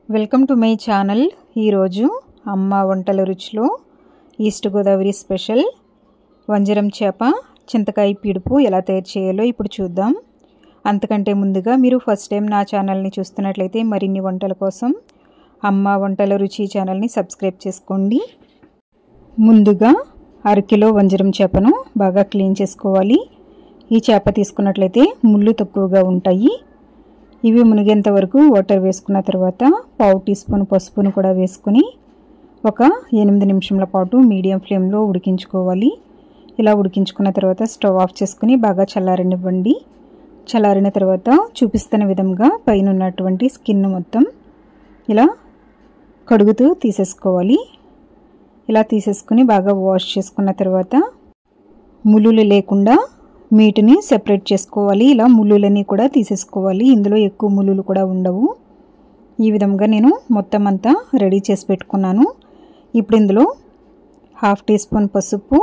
Welcome to my channel. ఈరోజు అమ్మ వంటల రుచిలో ఈస్ట్ గోదావరి స్పెషల్ వంజరం చేప చింతకాయ పిడుపు ఎలా తయారు చేయాలో ఇప్పుడు చూద్దాం. అంతకంటే ముందుగా మీరు ఫస్ట్ టైం నా ఛానల్ని చూస్తున్నట్లయితే మరిన్ని వంటల కోసం అమ్మ వంటల రుచి ఛానల్ని సబ్స్క్రైబ్ చేసుకోండి. ముందుగా అరకిలో వంజరం చేపను బాగా క్లీన్ చేసుకోవాలి. ఈ చేప తీసుకున్నట్లయితే ముళ్ళు తక్కువగా ఉంటాయి. ఇవి మునిగేంత వరకు వాటర్ వేసుకున్న తర్వాత పావు టీ స్పూన్ పసుపును కూడా వేసుకుని ఒక 8 నిమిషాల పాటు మీడియం ఫ్లేమ్లో ఉడికించుకోవాలి. ఇలా ఉడికించుకున్న తర్వాత స్టవ్ ఆఫ్ చేసుకుని బాగా చల్లారనివ్వండి. చల్లారిన తర్వాత చూపిస్తున్న విధంగా పైన ఉన్నటువంటి స్కిన్ మొత్తం ఇలా కడుగుతూ తీసేసుకోవాలి. ఇలా తీసేసుకుని బాగా వాష్ చేసుకున్న తర్వాత ముళ్ళులు లేకుండా మీటుని సెపరేట్ చేసుకోవాలి. ఇలా ముళ్ళులన్నీ కూడా తీసేసుకోవాలి. ఇందులో ఎక్కువ ముళ్ళులు కూడా ఉండవు. ఈ విధంగా నేను మొత్తం అంతా రెడీ చేసి పెట్టుకున్నాను. ఇప్పుడు ఇందులో 1/2 టీ స్పూన్ పసుపు,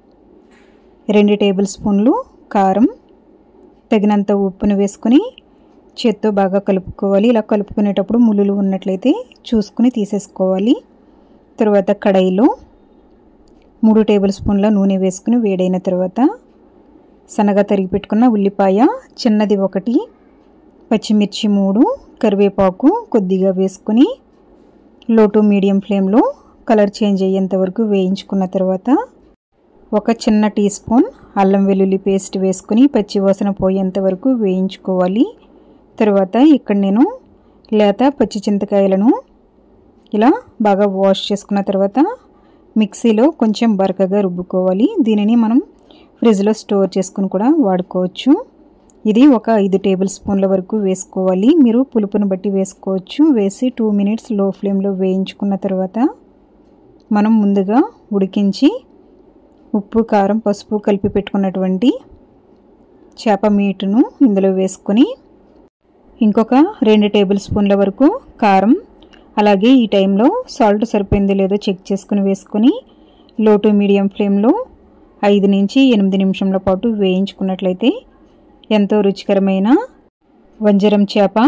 2 టేబుల్ స్పూన్లు కారం, తగినంత ఉప్పును వేసుకుని చేత్తో బాగా కలుపుకోవాలి. ఇలా కలుపుకునేటప్పుడు ముళ్ళులు ఉన్నట్లయితే చూసుకుని తీసేసుకోవాలి. తర్వాత కడాయిలో 3 టేబుల్ స్పూన్ల నూనె వేసుకుని వేడైన తర్వాత సన్నగా తరిగి పెట్టుకున్న ఉల్లిపాయ చిన్నది 1, పచ్చిమిర్చి 3, కరివేపాకు కొద్దిగా వేసుకుని లో టు మీడియం ఫ్లేమ్లో కలర్ చేంజ్ అయ్యేంత వరకు వేయించుకున్న తర్వాత ఒక చిన్న టీ స్పూన్ అల్లం వెల్లుల్లి పేస్ట్ వేసుకుని పచ్చి వాసన పోయేంత వరకు వేయించుకోవాలి. తర్వాత ఇక్కడ నేను లేత పచ్చి చింతకాయలను ఇలా బాగా వాష్ చేసుకున్న తర్వాత మిక్సీలో కొంచెం బరకగా రుబ్బుకోవాలి. దీనిని మనం ఫ్రిడ్జ్లో స్టోర్ చేసుకుని కూడా వాడుకోవచ్చు. ఇది ఒక 5 టేబుల్ స్పూన్ల వరకు వేసుకోవాలి. మీరు పులుపును బట్టి వేసుకోవచ్చు. వేసి 2 మినిట్స్ లో ఫ్లేమ్లో వేయించుకున్న తర్వాత మనం ముందుగా ఉడికించి ఉప్పు కారం పసుపు కలిపి పెట్టుకున్నటువంటి చేప మీటును ఇందులో వేసుకొని ఇంకొక 2 టేబుల్ స్పూన్ల వరకు కారం, అలాగే ఈ టైంలో సాల్ట్ సరిపోయిందో లేదో చెక్ చేసుకుని వేసుకొని లో టు మీడియం ఫ్లేమ్లో 5 నుంచి 8 నిమిషాల పాటు వేయించుకున్నట్లయితే ఎంతో రుచికరమైన వంజరం చేప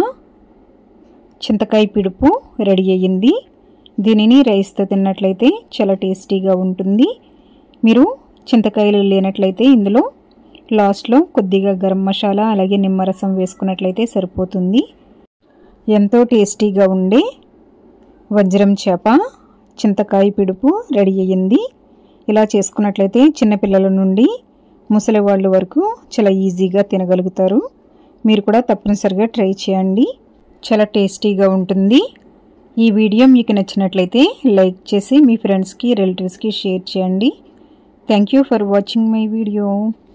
చింతకాయ పిడుపు రెడీ అయ్యింది. దీనిని రైస్తో తిన్నట్లయితే చాలా టేస్టీగా ఉంటుంది. మీరు చింతకాయలు లేనట్లయితే ఇందులో లాస్ట్లో కొద్దిగా గరం మసాలా అలాగే నిమ్మరసం వేసుకున్నట్లయితే సరిపోతుంది. ఎంతో టేస్టీగా ఉండే వంజరం చేప చింతకాయ పిడుపు రెడీ అయ్యింది. ఇలా చేసుకున్నట్లయితే చిన్నపిల్లల నుండి ముసలి వాళ్ళ వరకు చాలా ఈజీగా తినగలుగుతారు. మీరు కూడా తప్పనిసరిగా ట్రై చేయండి. చాలా టేస్టీగా ఉంటుంది. ఈ వీడియో మీకు నచ్చినట్లయితే లైక్ చేసి మీ ఫ్రెండ్స్కి రిలేటివ్స్కి షేర్ చేయండి. Thank you for watching my video.